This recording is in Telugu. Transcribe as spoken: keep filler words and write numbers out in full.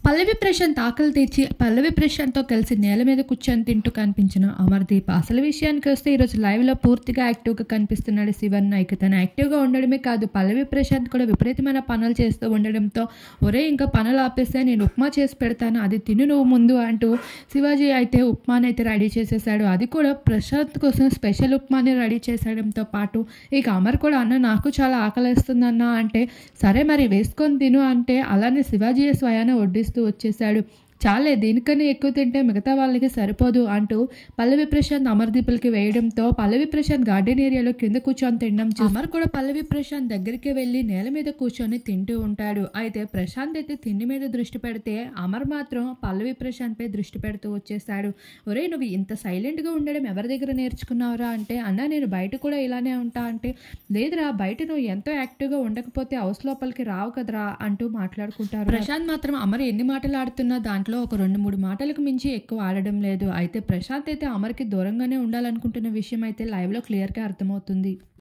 పల్లవి ప్రశాంత్ ఆకలి తీర్చి పల్లవి ప్రశాంత్తో కలిసి నేల మీద కూర్చొని తింటూ కనిపించిన అమర్దీప్. అసలు విషయానికి వస్తే ఈరోజు లైవ్లో పూర్తిగా యాక్టివ్గా కనిపిస్తున్నాడు శివన్న. ఇక తను యాక్టివ్గా ఉండడమే కాదు, పల్లవి ప్రశాంత్ కూడా విపరీతమైన పనులు చేస్తూ ఉండడంతో ఒరే ఇంకా పనులు ఆపేస్తే నేను ఉప్మా చేసి పెడతాను, అది తిను నువ్వు ముందు అంటూ శివాజీ అయితే ఉప్మానైతే రెడీ చేసేసాడు. అది కూడా ప్రశాంత్ కోసం స్పెషల్ ఉప్మాని రెడీ చేసేయడంతో పాటు ఇక అమర్ కూడా అన్న నాకు చాలా ఆకలిస్తుందన్న అంటే సరే మరి వేసుకొని తిను అంటే అలానే శివాజీ స్వయాన వడ్డిస్తూ వచ్చేసాడు. చాలే దీనికన్నా ఎక్కువ తింటే మిగతా వాళ్ళకి సరిపోదు అంటూ పల్లవి ప్రశాంత్ అమర్దీపులకి వేయడంతో పల్లవి ప్రశాంత్ గార్డెన్ ఏరియాలో కింద కూర్చొని తినడం చూసి అమర్ కూడా పల్లవి ప్రశాంత్ దగ్గరికి వెళ్ళి నేల మీద కూర్చొని తింటూ ఉంటాడు. అయితే ప్రశాంత్ అయితే తిండి మీద దృష్టి పెడితే అమర్ మాత్రం పల్లవి ప్రశాంత్ పై దృష్టి పెడుతూ వచ్చేసాడు. ఒరే నువ్వు ఇంత సైలెంట్గా ఉండడం ఎవరి దగ్గర నేర్చుకున్నావురా అంటే అన్న నేను బయట కూడా ఇలానే ఉంటా అంటే లేదురా బయట నువ్వు ఎంతో యాక్టివ్గా ఉండకపోతే హౌస్ లోపలికి రావు కదరా అంటూ మాట్లాడుకుంటారు. ప్రశాంత్ మాత్రం అమర్ ఎన్ని మాటలు ఆడుతున్నా దాంట్లో ఒక రెండు మూడు మాటలకు మించి ఎక్కువ ఆడడం లేదు. అయితే ప్రశాంత్ అయితే అమర్కి దూరంగానే ఉండాలనుకుంటున్న విషయం అయితే లైవ్లో క్లియర్గా అర్థమవుతుంది.